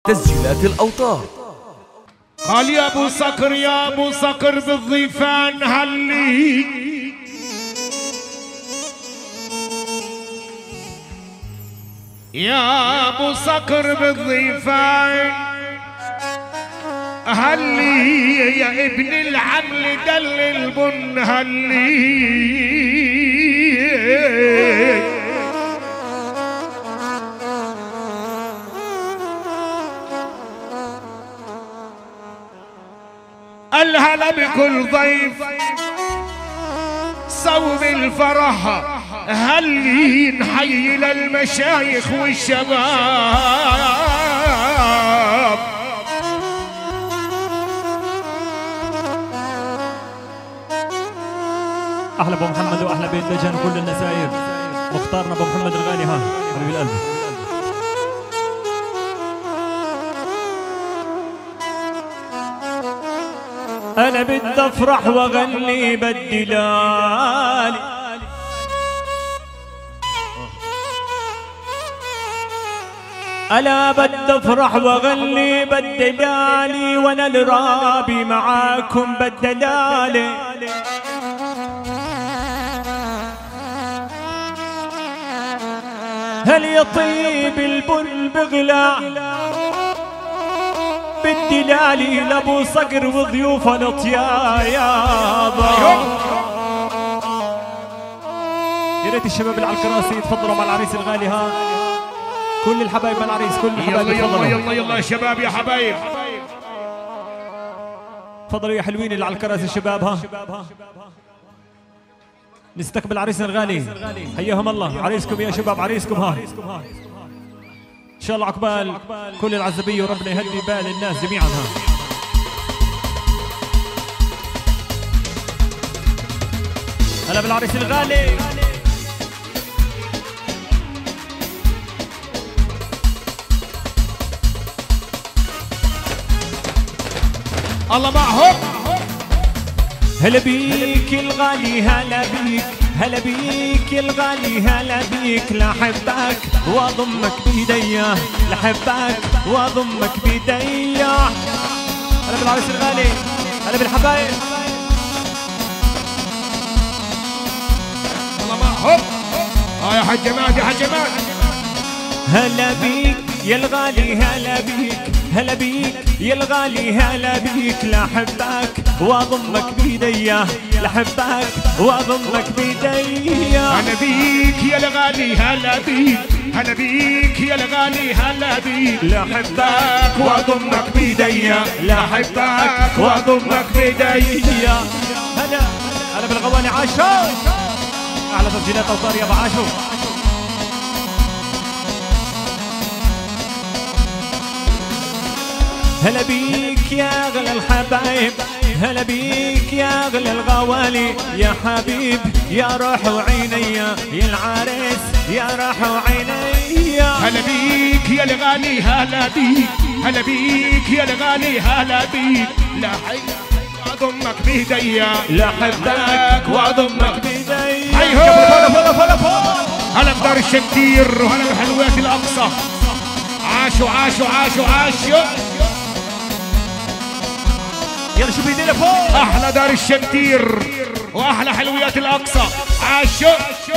تسجيلات الأوتار. قال يا ابو صقر يا ابو صقر بالضيفان هلي يا ابو صقر بالضيفان هلي يا ابن العمل دل البن هلي الهلا بكل ضيف صوب الفرح هلي نحيي للمشايخ والشباب. احلى ابو محمد واحلى بيت دجن وكل النساير. مختارنا ابو محمد الغالي، ها حبيب القلب. انا بدي افرح واغني بالدلالي، انا بدي افرح واغني بالدلالي، وانا الرابي معاكم بالدلالي. هل يطيب البن بغلا بالدلالي لابو صقر وضيوفه الاطياب. يا ريت الشباب اللي على الكراسي يتفضلوا مع العريس الغالي، ها كل الحبايب مع العريس، كل الحبايب يلا يلا يلا يا شباب يا حبايب، تفضلوا يا حلوين اللي على الكراسي الشباب، ها نستقبل عريسنا الغالي. حياهم الله عريسكم يا شباب، عريسكم ها ان شاء الله عقبال كل العزبيه وربنا يهدي بال الناس جميعا. ها هلا بالعريس الغالي. الله معهم. هلا بيك الغالي هلا بيك، هلا بيك الغالي هلا بيك، لحبك واضمك بيديا، لحبك واضمك بيديا. هلا بالعريس الغالي، هلا بالحبايب. الله معهم. يا حاج جمال يا حاج جمال. هلا بيك يا الغالي هلا بيك، هلا بيك يا الغالي هلا بيك، لحبك واضمك بيديا، لحبك واضمك بيديا. هلا بيك يا الغالي هلا بيك، هلا بيك يا الغالي هلا بيك، لحبك واضمك بيديا، لحبك واضمك بيديا. هلا هلا بالغواني عاشو، اعلى تسجيلات اوتار يا ابو عاشو. هلا بيك يا اغلى الحبايب، هلا بيك يا اغلى الغوالي، يا حبيب يا روح وعيني، يا العريس يا روح وعيني. هلا بيك يا الغالي هلا بيك، هلا بيك يا الغالي هلا بيك، لحبك واضمك بيديا، لحبك واضمك بيديا. هلا بدار الشنتير وهلا بحلويات الاقصى. عاشوا عاشوا عاشوا عاشوا. يلا شوف ايدينا فوق. احلى دار الشنتير واحلى حلويات الاقصى. عاشوا.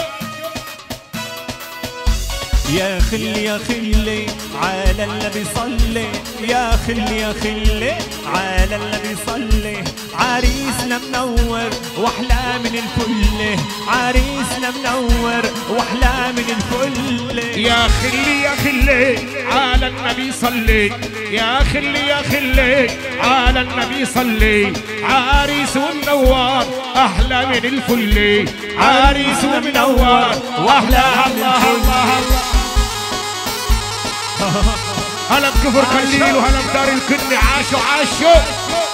يا خلي يا خلي على النبي صلي، يا خلي يا خلي على النبي صلي، عريسنا منور واحلى من الكل، عريسنا منور واحلى من الكل. يا خلي يا خلي على النبي صلي، يا خلي يا خلي على النبي صلي، عريس منور احلى من الفل، عريس منور واحلى. الله الله الله. هلا بكفر قليل وهلا بدار الكن. عاشوا عاشوا.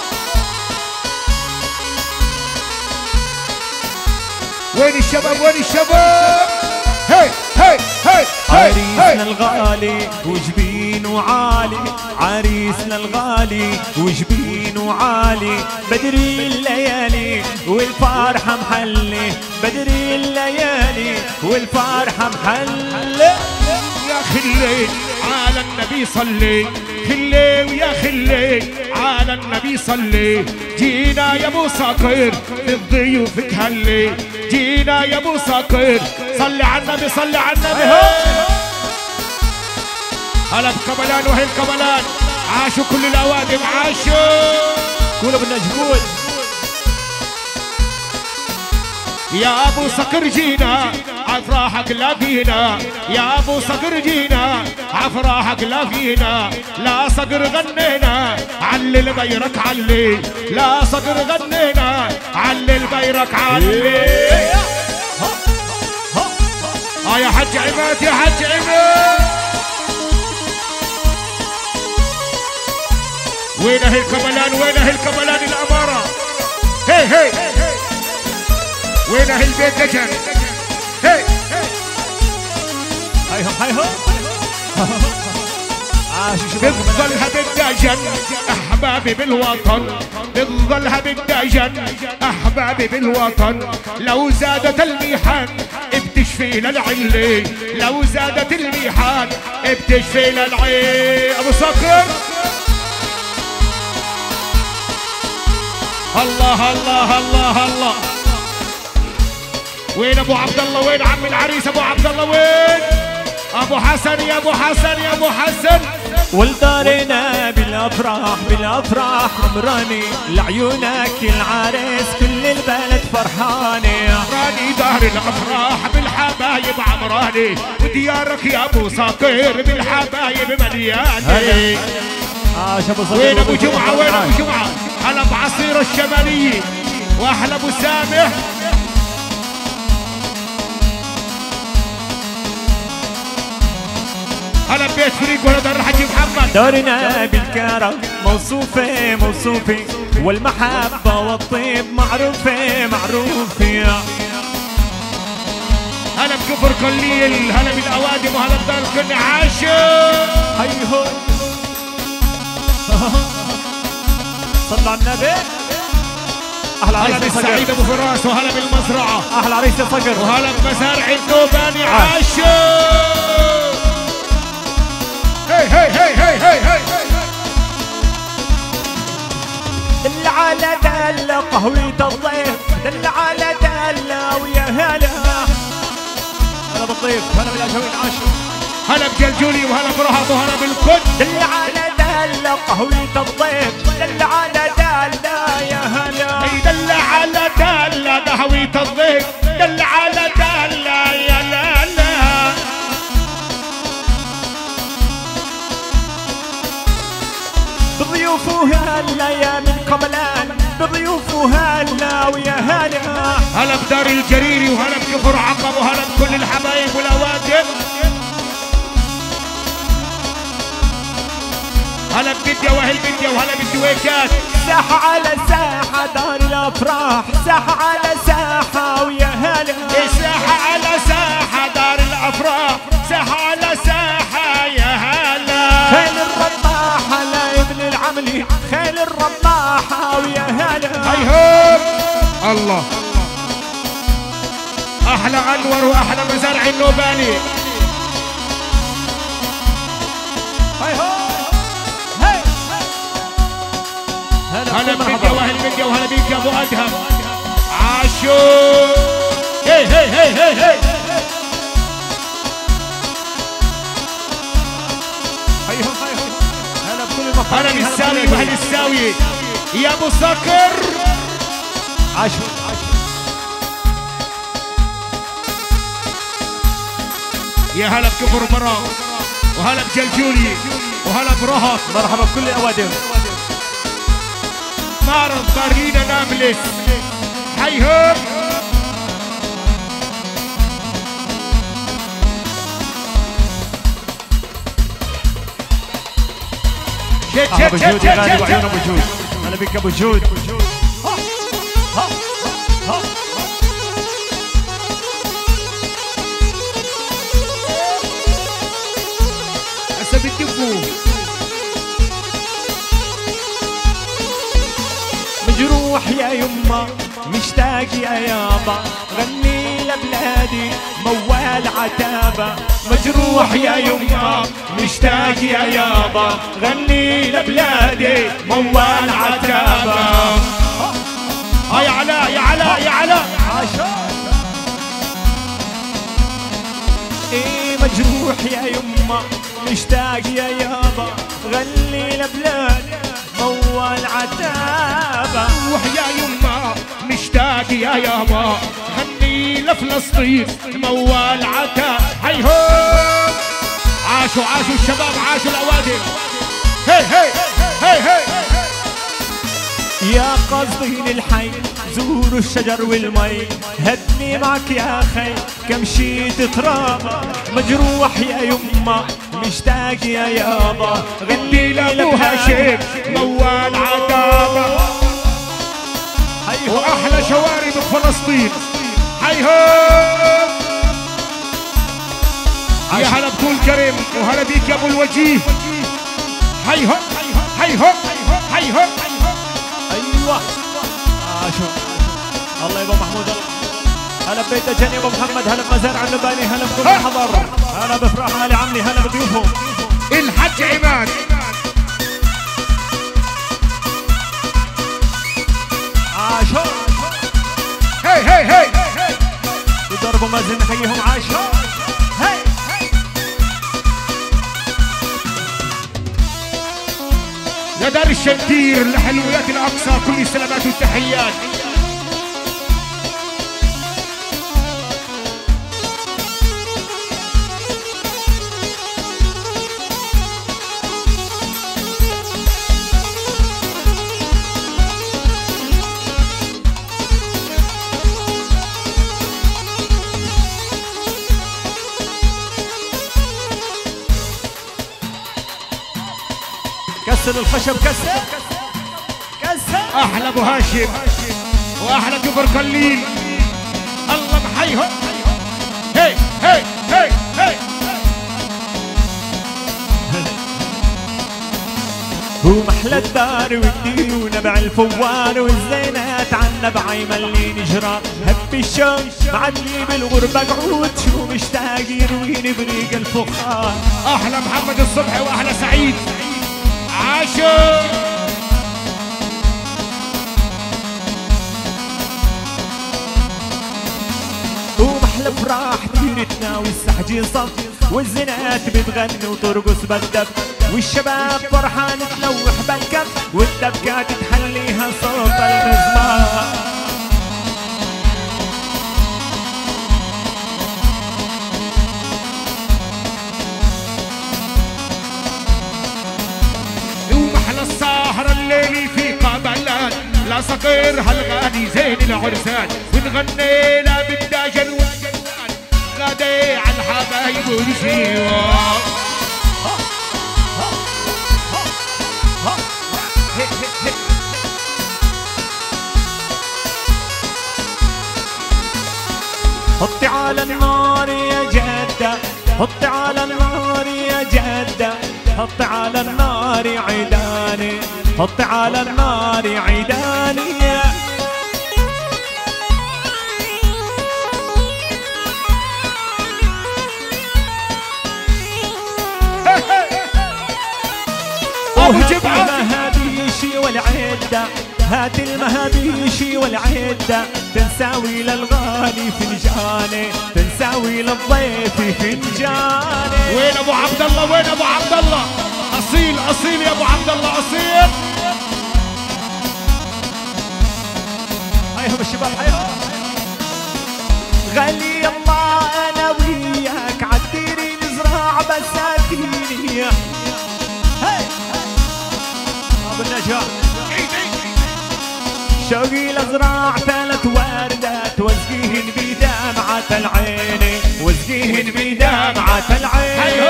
وين الشباب وين الشباب؟ هي هي هي عريسنا الغالي وجبينه عالي، عريسنا الغالي وجبينه عالي، بدري الليالي والفرحة محلي، بدري الليالي والفرحة محلي. يا خلي على النبي صلي، خلي ويا خلي على النبي صلي. جينا يا ابو صقر بالضيوف تهلي. جينا يا ابو صقر صلي على النبي صلي على النبي. هلا بكبلان وهي الكبلان عاشوا كل الاوادم عاشوا. قولوا بالنجمول يا ابو صقر جينا عفراحك لا فينا. يا ابو صقر جينا عفراحك لا فينا. لا صقر غنينا علي البيرك علي. لا صقر غنينا علي البيرك علي. يا حج عماد يا حج عماد. وين هي الكبلان وين هي الكبلان الاماره. هي هي وين هي البيت دجن. هي هيهم هيهم بتظلها بالدجن احبابي بالوطن. بتظلها بالدجن احبابي بالوطن. لو زادت الميحان بتشفي للعلي. لو زادت الميحان بتشفي للعين. ابو صقر الله الله الله الله. وين ابو عبد الله وين عم العريس ابو عبد الله وين ابو حسن يا ابو حسن يا ابو حسن. ولدارنا بالافراح بالافراح عمراني. لعيونك العريس كل البلد فرحاني. عمراني دار الافراح بالحبايب عمراني. وديارك يا ابو صقر بالحبايب مليانه. وين ابو جمعه وين ابو جمعه. هلا بعصير الشماليه واحلى ابو سامح. هلا بيت فريق ولا دار الحاج محمد. دارنا بالكرم موصوفه موصوفه. والمحبه والطيب معروفه معروفه. هلا بكفر كليل. هلا بالاوادم وهلا بدار الكل عاشر. هيهو صلوا على النبي. احلى عريس هلا بالسعيد ابو فراس وهلا بالمزرعه. احلى عريس صقر. وهلا بمزارع النوباني عاشر. هي هي هي هي هي هي. دل على دل قهوة الضيف. دل على دل ويا هلا. هلا بالضيف هلا بالاجواء عاشر. هلا بجلجولي وهلا برهب وهلا بالكل. دل على دل قهوة الضيف. دل على دل يا هلا. دل على دل قهوة الضيف. دل على دل يا لالا. بضيوف هلا يا من قبلان. بضيوف هلا ويا هلا. هلا بدار الجريري وهلا بكفر عقب وهلا بكل الحبايب والاوادم. هلا بجدة واهل جدة وهلا بالدويكات. ساحة على ساحة دار الافراح. ساحة على ساحة ويا هلا. ساحة على ساحة دار الافراح. ساحة على ساحة يا هلا. خيل الرماحة لا ابن العملي. خيل الرماحة ويا هلا. هيهم الله. احلى انور واحلى مزارع النوباني. هلا بمديا واهل مديا وهلا بيك يا ابو ادهم عاشور. هي هي هي هي هي. هلا بكل المقام. هلا بالساوي واهل الساوية يا ابو صقر عاشور. يا هلا بكفر براء وهلا بجلجولي وهلا برهط. مرحبا بكل الاوادم. معرض مارينا نابلس. هيهم ابو جود يا غالي وعيون ابو جود. هلا بك ابو جود. هسه بتدفوا. مجروح يا يما مشتاق يا يابا. غني لبلادي موال عتابة مجروح يا يما مشتاق يا يابا غني لبلادي موال عتابة. يا علاء يا علاء يا علاء ايه مجروح يا يما مشتاق يا يابا غني لبلادي موال عتابة. روح يا يما مشتاق يا يابا غني لفلسطين موال عتاب. هي هو عاشوا عاشوا الشباب عاشوا الاوادم. هي هي هي هي يا قاصدين الحي زوروا الشجر والمي هدني معك يا خي كمشيت ترابا مجروح يا يما مشتاق يا يابا غني لابو هاشم موال عتابة. واحلى شوارب بفلسطين. هيهو يا هلا بطول كريم وهلا بيك يا ابو الوجيه. هيهو هيهو هيهو ايوه عاشوا الله يبا محمود الله. هلا ببيت الجني ابو محمد هلا بمزارع النباني هلا بكل حضر هلا بفرح علي عمي هلا بضيوفهم الحج عماد. عاشوا هي هي هي يضربوا مازن نحييهم عاشوا هي يا دار الشنتير لحلويات الاقصى كل السلامات والتحيات. كسر الخشب كسر كسر. احلى ابو هاشم واحلى كبر قليل الله محيهم. هي هي هي هي هو محلى الدار والدين ونبع الفوار والزينات عنا بعيمة اللي نجرى هب الشوق معدلي بالغربة قعود شو مشتاق يرويني بريق الفخار. احلى محمد الصبحي واحلى سعيد عاشوا. ومحلى فرح ديرتنا والسحجي صف والزنات بتغني وترقص بالدف والشباب فرحان تلوح بالكف والدبكات تحليها صوت المزمار. السهرة الليلي في قبلات لا صقير هالغاني زين العرسان ونغني لا بالداجل والجوال غادي على الحبايب والجيوان. حطي على النار يا جدة حطي على النار يا جدة حطي على النار عيداني حطي على النار عيداني. ابو جبعة المهابيشي والعدة هات المهابيشي والعدة تنساوي للغالي فنجاني تنساوي للضيف فنجاني. وين ابو عبد الله وين ابو عبد الله اصيل اصيل يا ابو عبد الله اصيل. هيهم الشباب هيهم غالي الله انا وياك عالديري نزرع بساتيني. هي ابو النجاح شوقي لازرع 3 وردات واسقيهن بدمعة العين واسقيهن بدمعة العين. هي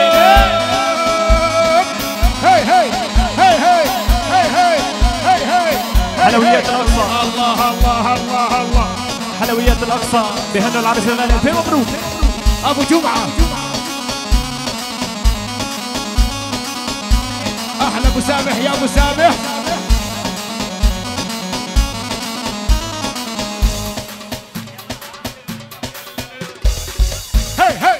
هي هي هي هي هي هي حلويات الاقصى الله الله الله الله حلويات الاقصى بهنوا العرس الغالي. الف مبروك ابو جمعة. احلى ابو سامح يا ابو سامح.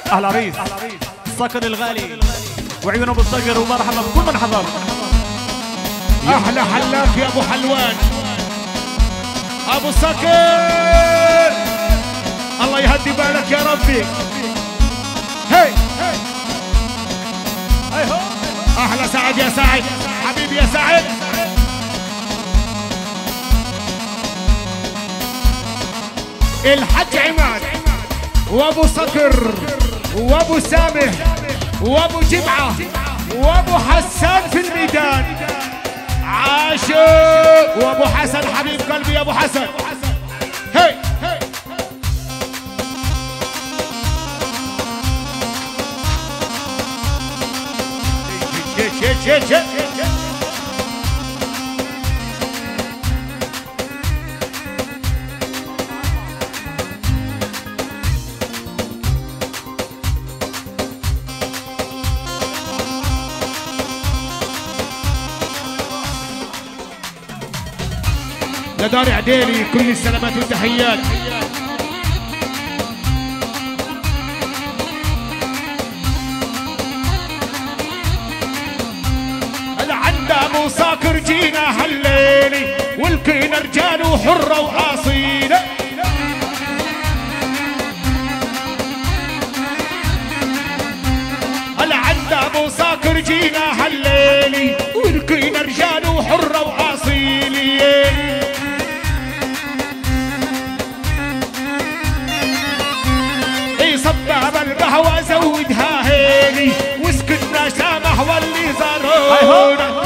اهل عريس الصقر الغالي وعيون ابو الصقر ومرحبا بكل من حضر. احلى حلاك يا ابو حلوان ابو صقر، الله يهدي بالك يا ربي. هي احلى سعد يا سعد حبيبي يا سعد. الحج عماد وابو صقر وابو سامح وابو جمعه وابو حسان في الميدان. عاشق وابو حسن حبيب قلبي يا ابو حسن. هي لدار عديلي كل السلامات والتحيات. لعند ابو صاكر جينا هالليلي والكينا رجال وحره واصيله. لعند ابو صاكر جينا هالليلي والكينا رجال وحره واصيله. صباب القهوة زودها هيلي وسكتنا سامح واللي زارونا.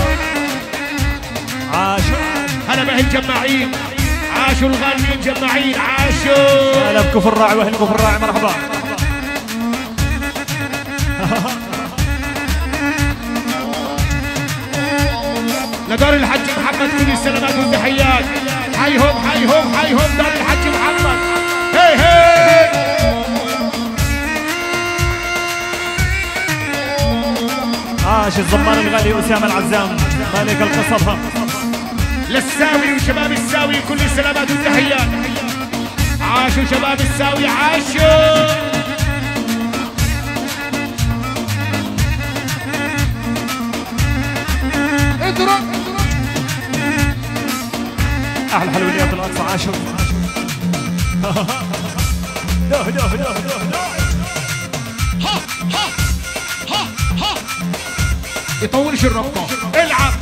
عاشوا هلا به الجماعين، عاشوا الغاليين جماعين، عاشوا. هلا بكفر الراعي واهل كفر الراعي مرحبا. لدار الحج محمد كل السلامات والتحيات. حيهم حيهم حيهم دار الحج محمد. هي هي عاش الزمان الغالي أسامة العزام مالك القصبها. للساوي وشباب الساوي كل السلامات والتحيات. عاشوا شباب الساوي عاشوا. اضرب احلى حلويات الاقصى عاشوا. دوه دوه دوه دوه يطولش الربطة. العب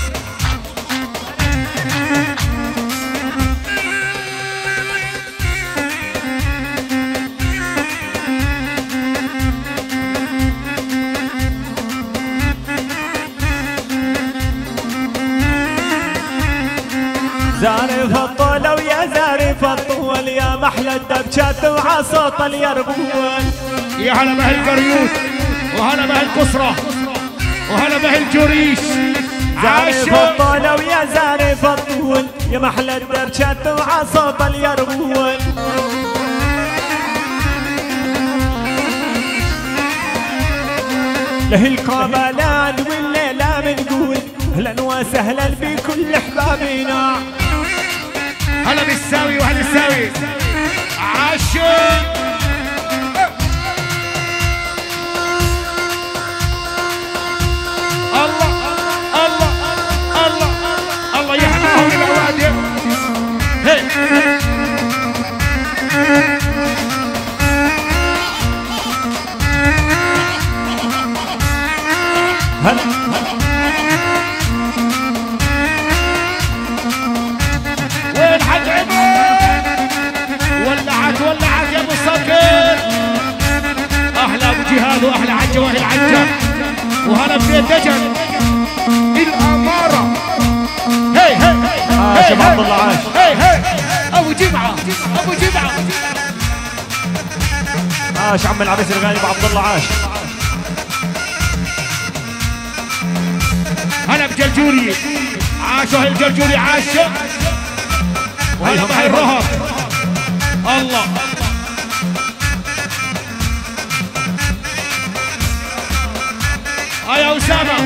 زارف الطول ويا زارف الطول يا محلى الدبشات وعصوط اليربول. يا هلا به القريوس وهلا به القصرة وهلا به الجريش. زارف الطول ويا زارف الطول يا محلى الدبشات وعصوط اليربول. له القبلات والليلة بنقول اهلا وسهلا بكل احبابنا. هلا بالساوي وهلا الساوي عاشوا. الله الله الله الله يحميهم الأوادم. هي وين حج عماد؟ ولعت ولعت يا ابو صقر. احلى ابو جهاد واحلى عجه واهل عجه وهلا ببيت دجن الاماره. هي هي عاش ابو عبد الله عاش. هي هي ابو جمعه ابو جمعه. عاش عم العريس الغالي ابو عبد الله عاش. هلا بجلجوري عاشوا اهل الجلجوري عاشوا. وهلا بهي الرهب. الله يا أسامة.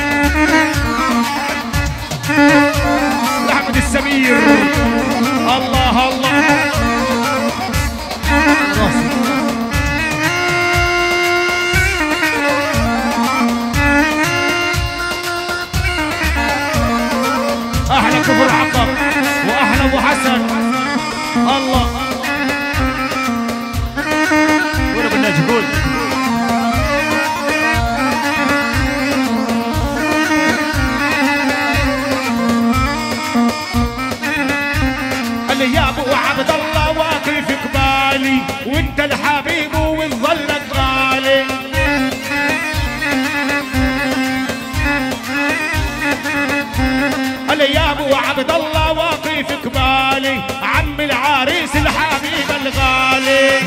أحمد السمير الله كفر عقب واحلى ابو حسن. الله ولا بدنا جهود. قال لي يا ابو عبد الله واقف قبالي وانت الحبيب وتظلك غالي. قال لي يا ابو عبد الله واقف قبالي عم العريس الحبيب الغالي.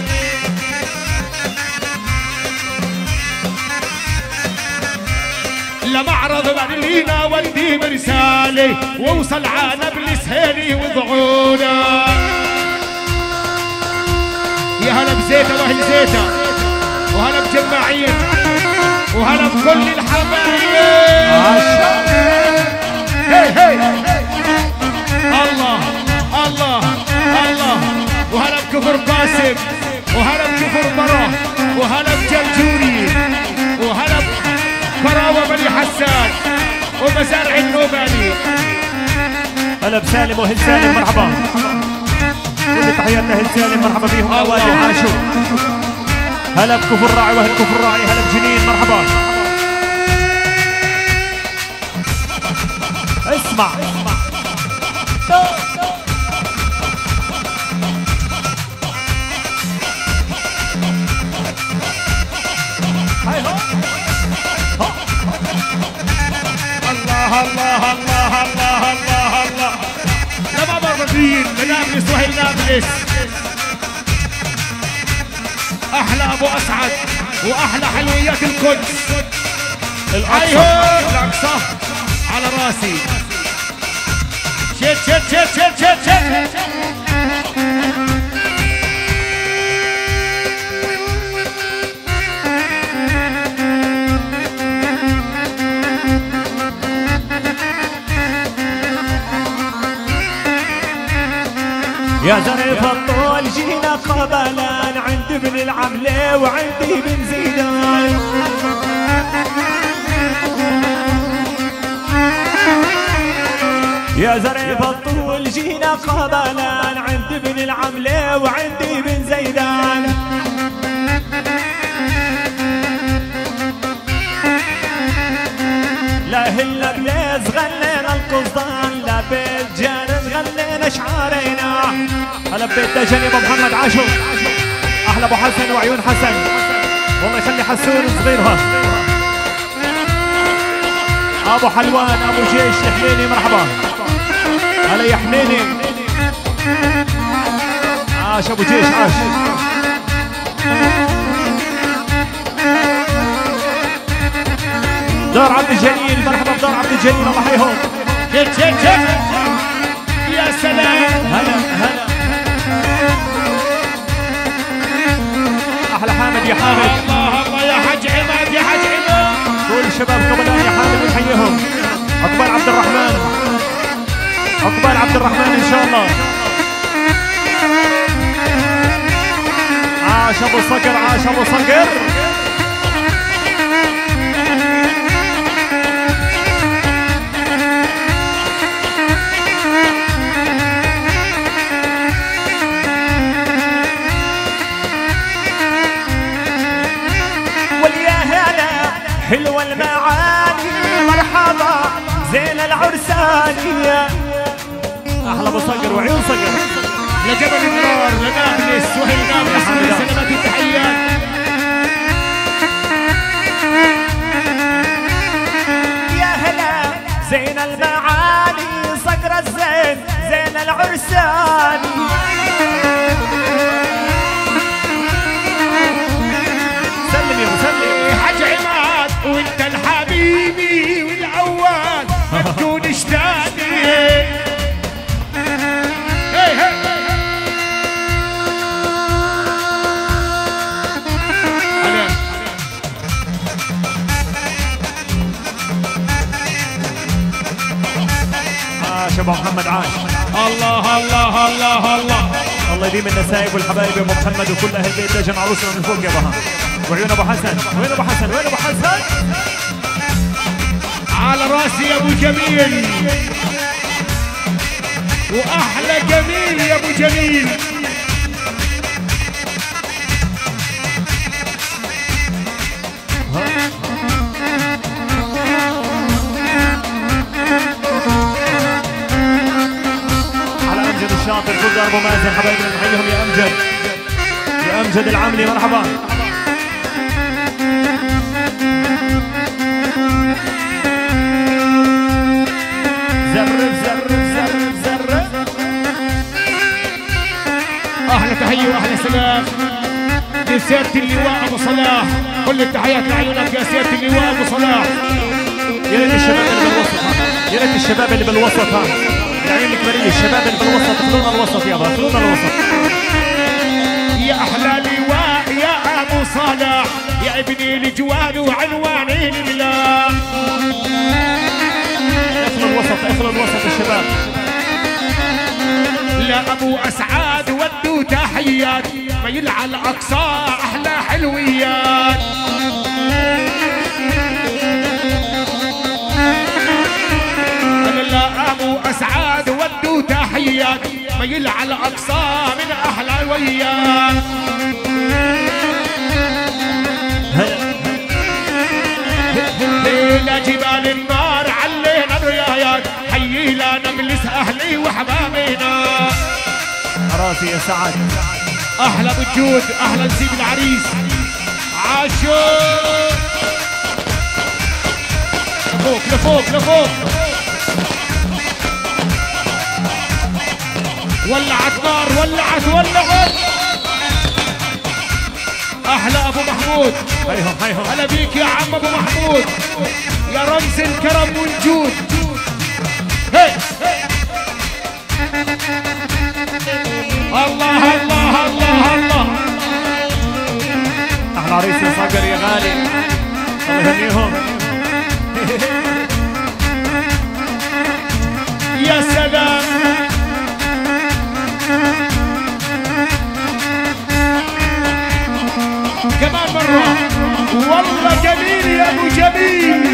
لمعرض برلينا ودي برسالي ووصل على بلسهيلي وضعونا. يا هلا بزيته واهل زيته وهلا بجماعين وهلا بكل الحبايب. هي هي الله الله الله وهلا بكفر قاسم وهلا بكفر برا وهلا بجلجوري وهلا كراوة بني حسان ومزارع النوباني. هلا بسالم وهل سالم مرحبا. كل تحياتنا هل سالم مرحبا بيهم اوالي عاشور. هلا بكفر راعي وهل كفر راعي. هلا بجنين مرحبا. اسمع الله الله الله الله الله الله. لما مرضين بنابلس وهي نابلس. احلى ابو اسعد واحلى حلويات القدس. الاقصى على راسي. شد شد شد شد شد شد. يا زريف الطول جينا قبلان عند ابن العملة وعندي بن زيدان. يا زريف الطول جينا قبلان عند ابن العملة وعندي بن زيدان. لا هلا بليز غنينا القصدان لا بيت جانب غنينا شعارينا. هلا ببيت دجن ابو محمد عاشور. احلى ابو حسن وعيون حسن والله يخلي حسون صغيرها. ابو حلوان ابو جيش الحنيني مرحبا. هلا يا حنيني. عاش ابو جيش عاش. دار عبد الجليل مرحبا بدار عبد الجليل الله يحييهم. شد شد شد. يا سلام. هلا هلا. احلى حامد يا حامد. الله الله يا حج عماد يا حج عماد. كل الشباب قبلان يا حامد نحييهم. عقبال عبد الرحمن. عقبال عبد الرحمن ان شاء الله. عاش ابو صقر عاش ابو صقر. حلوة المعاني مرحبا زين العرسانية. أحلى أبو صقر وعيون صقر. لجبل النار لنابلس وهي نابلس سلامات التحيات. يا هلا زين المعاني صقر الزين زين العرساني. سلم يا مسلم. حج عماد وانت الحبيبي والاول ما تكونش تاني. هي هي عاش ابو محمد عاش. الله الله الله الله. الله يديم النسايب والحبايب يا ابو محمد وكل اهل بيت دجن عروسنا من فوق يا بها. وعيون ابو حسن. وين ابو حسن؟ وين ابو حسن؟ على راسي يا ابو جميل. واحلى جميل يا ابو جميل. على امجد الشاطر كل ضرب مازن حبايبنا نحييهم يا امجد، يا امجد العملي مرحبا. احلى تحيه واحلى سلام لسيادة اللواء ابو صلاح، كل التحيات لعيونك يا سيادة اللواء ابو صلاح. يا ريت الشباب اللي بالوسط ها، يا ريت الشباب اللي بالوسط ها، العين الكبرية الشباب اللي بالوسط خلونا الوسط يابا، خلونا الوسط. يا احلى لواء يا ابو صلاح، يا ابني الجواد وعنواني لله. اخلوا الوسط، اخلوا الوسط الشباب. لا ابو اسعاد ودوا تحيات، ما يلعى الاقصى احلى حلويات. لا ابو اسعاد ودوا تحيات، ما يلعى الاقصى من احلى الويات. ليلة جبال النار علينا الرايات، حيينا نجلس اهلي وحبابنا. راسي يا سعد احلى بالجود، احلى نسيب العريس عاشور. لفوق لفوق لفوق، ولعت نار ولعت. احلى ابو محمود، هيهم هيهم. هلا بيك يا عم ابو محمود، يا رمز الكرم والجود. هي الله الله الله الله. احلى عريس يا صقر يا غالي، الله يهنيهم. يا سلام. كمان مرة، والله جميل يا ابو جميل.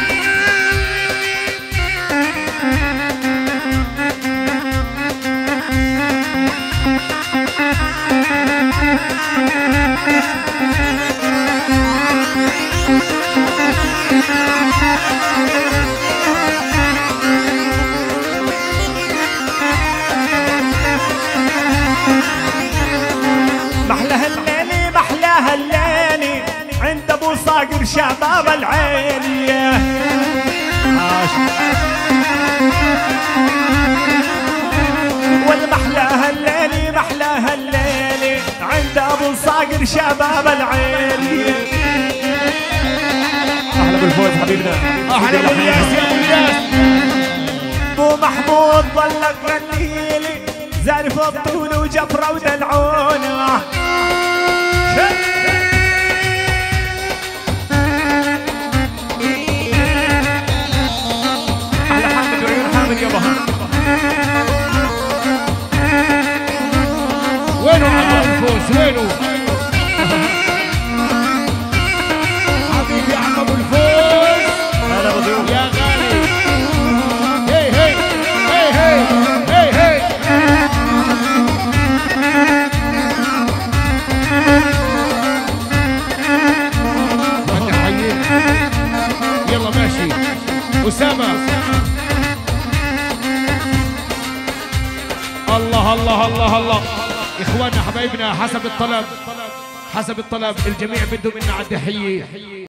محلاها الليلي محلاها الليلي عند ابو صاقر شباب العين. والمحلاها الليلي محلاها الليلي عند ابو صاقر شباب العين. احلى بالفوز حبيبنا، احلى بالياس يا ابو الياس. ابو محمود ظلك غنيلي زارف الطول وجفره ودلعونه. احلى حامد وعيون حامد يابا. وينو عم الفوز وينو؟ حبيبي عم ابو الفوز. هلا بضيوف يا غالي. هي هي هي هي هي هي. يلا ماشي أسامة. الله الله الله الله. إخواننا حبايبنا، حسب الطلب الجميع بده منا على التحية.